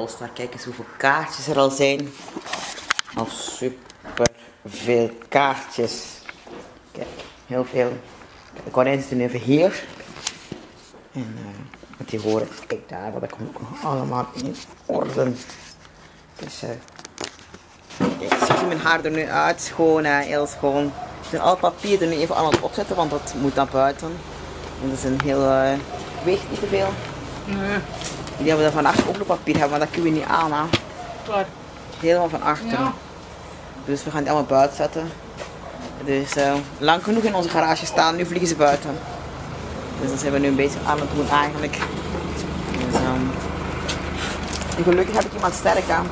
All-Star. Kijk eens hoeveel kaartjes er al zijn. Al super veel kaartjes. Kijk, heel veel. De konijn zit nu even hier. En met die horen, kijk daar, dat komt ook allemaal in orde. Dus kijk, ziet u mijn haar er nu uit? Schoon, heel schoon. Ik ben al het papier er nu even aan het opzetten, want dat moet naar buiten. En dat is een heel, weegt niet te veel. Nee. Die hebben we van achter ook nog papier hebben, maar dat kun je niet aan. Hè. Waar? Helemaal van achter. Ja. Dus we gaan het allemaal buiten zetten. Dus lang genoeg in onze garage staan, nu vliegen ze buiten. Dus dat zijn we nu een beetje aan het doen eigenlijk. Dus, gelukkig heb ik iemand sterk aan.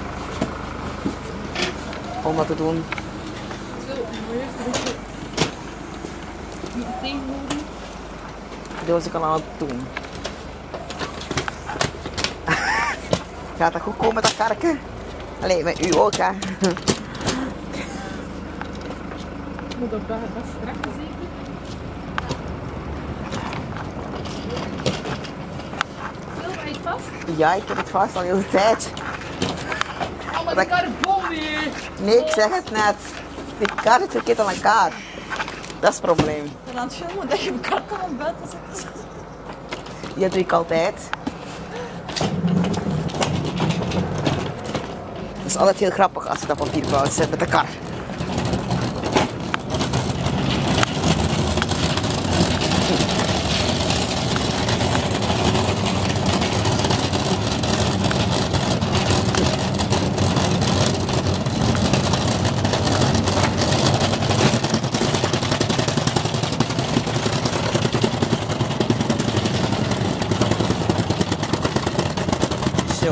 Om dat te doen. Zo, eerst niet tegenhouden. Dus ik kan aan het doen. Gaat dat goed komen met dat karken? Allee, met u ook hè. Moet dat strakken zeker? Silva, hij vast? Ja, ik heb het vast al heel de tijd. Oh, maar die carbon weer! Nee, ik zeg het net. Die kar zit verkeerd aan elkaar. Dat is het probleem. En aan het filmen dat je elkaar kan aan buiten zetten. Ja, dat doe ik altijd. Het is altijd heel grappig als je dat papier buiten zet met de kar. Zo.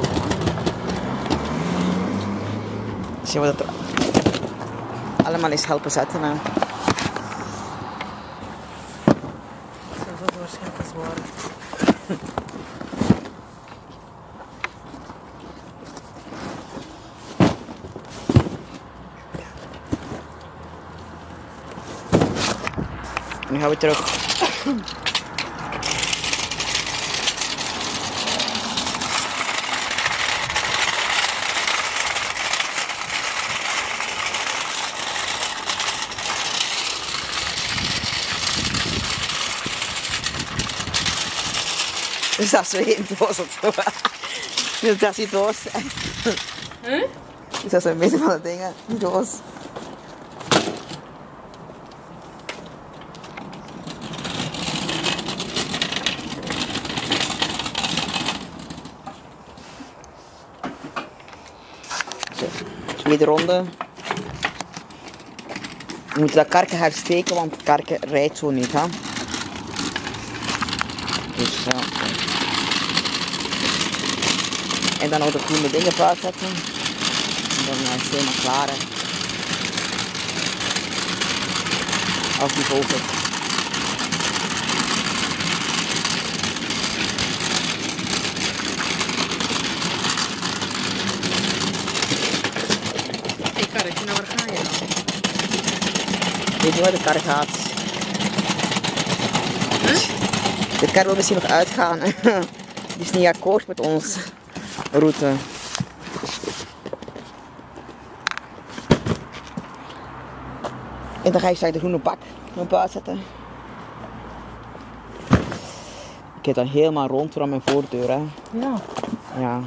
Zien we dat er allemaal eens helpen zetten. Hè. Zo zal het waarschijnlijk eens worden. Nu gaan we terug. Dus dat is weer een doos of zo. Dus dat is die doos. Huh? Dus dat is een beetje van de dingen. Die doos. Zo, tweede ronde. We moeten dat karken hersteken, want het karken rijdt zo niet. Hè? Dus ja. En dan ook de groene dingen buiten zetten. En dan is het helemaal klaar. Hè. Als die vol zit. Hey karretje, nou waar ga je dan? Weet je waar de kar gaat? De kar wil misschien nog uitgaan. Die is niet akkoord met onze route. En dan ga je straks de groene bak naar buiten zetten. Ik heb dan helemaal rond door mijn voordeur. Hè. Ja. Ja.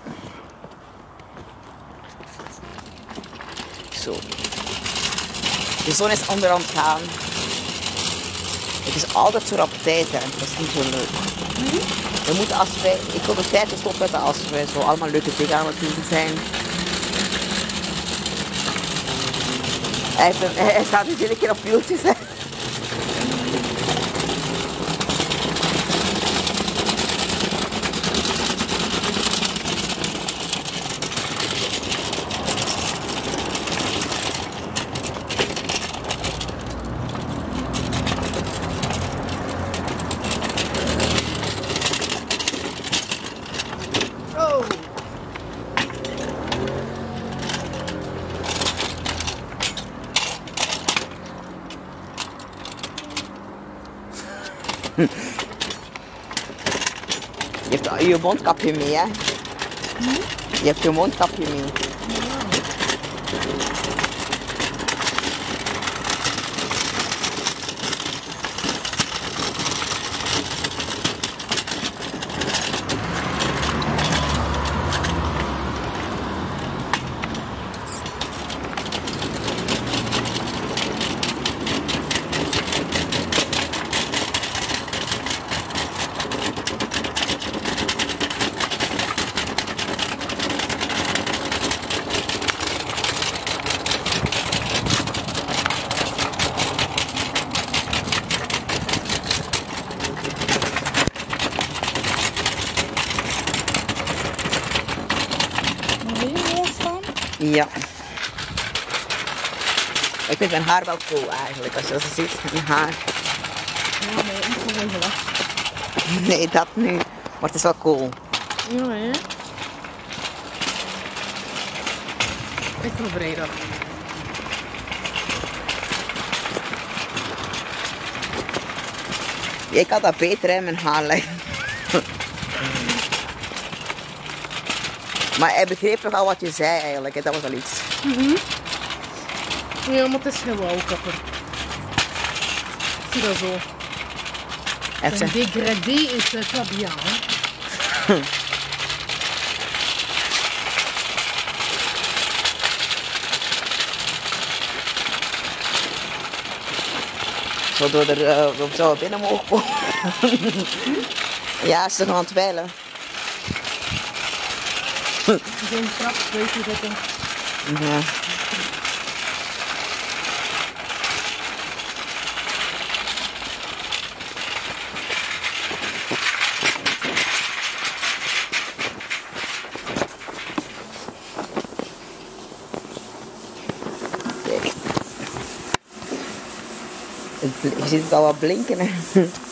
Zo. De zon is onderhand gaan. Het is altijd zo rap tijd, hè. Dat is niet zo leuk. We moeten als wij, ik wil de tijd stopzetten als we zo allemaal leuke dingen aan het doen zijn. Hij staat dus iedere keer op wieltjes. Hè. Oh. Je hebt je mondkapje mee, hè? Je hebt je mondkapje mee. Ja. Ik vind mijn haar wel cool eigenlijk, als je ziet, mijn haar. Ja, nee, ik moet even weg. Nee, dat nu. Maar het is wel cool. Ja, hè? Ik wil breder. Ik had dat beter in mijn haar leggen. Maar hij begreep toch al wat je zei eigenlijk, hè? Dat was al iets. Ja, maar het is geen wauwkapper. Zie dat zo. Even Een degradé is Fabian. Zodat er zo binnen mogen komen. Ja, ze gaan aan het wijlen. Zo'n trap buiten zetten. Ja. Kijk. Je ziet het al wat blinken. Hè.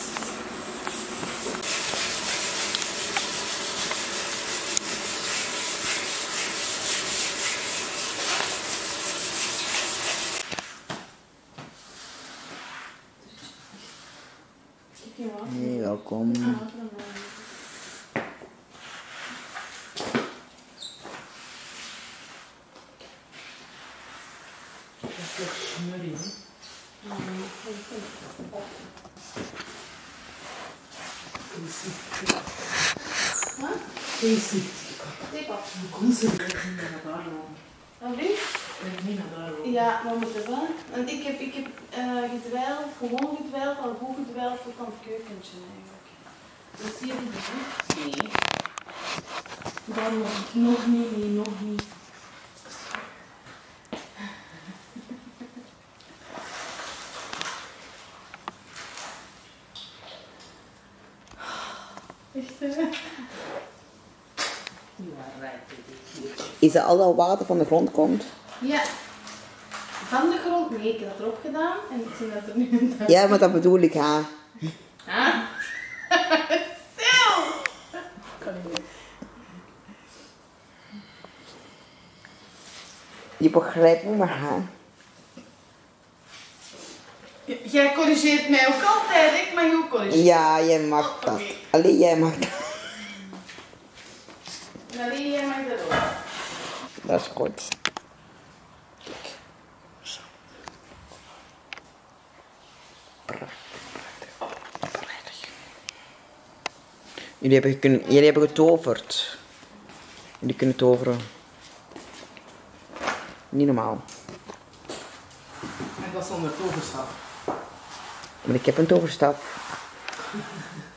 Hey, welkom. Ja, we moeten wel. Want ik heb gedwijld, gewoon gedwijld, al goed gedwijld tot aan het keukentje eigenlijk. Dus zie je die niet? Nee. Dan nog niet, nee, nog niet. Echt hè? Is dat al dat water van de grond komt? Ja. Van de grond, nee, ik heb dat erop gedaan en ik zie dat er nu een dag. Ja, maar dat bedoel ik, ha. Ah. Zo! Kan ik niet. Je begrijpt me maar, ha. Jij corrigeert mij ook altijd, ik mag je ook corrigeren. Ja, jij mag dat. Alleen jij mag dat. En alleen jij mag dat ook. Dat is goed. Jullie hebben getoverd. Jullie kunnen toveren. Niet normaal. En dat is zonder toverstaf. Maar ik heb een toverstaf.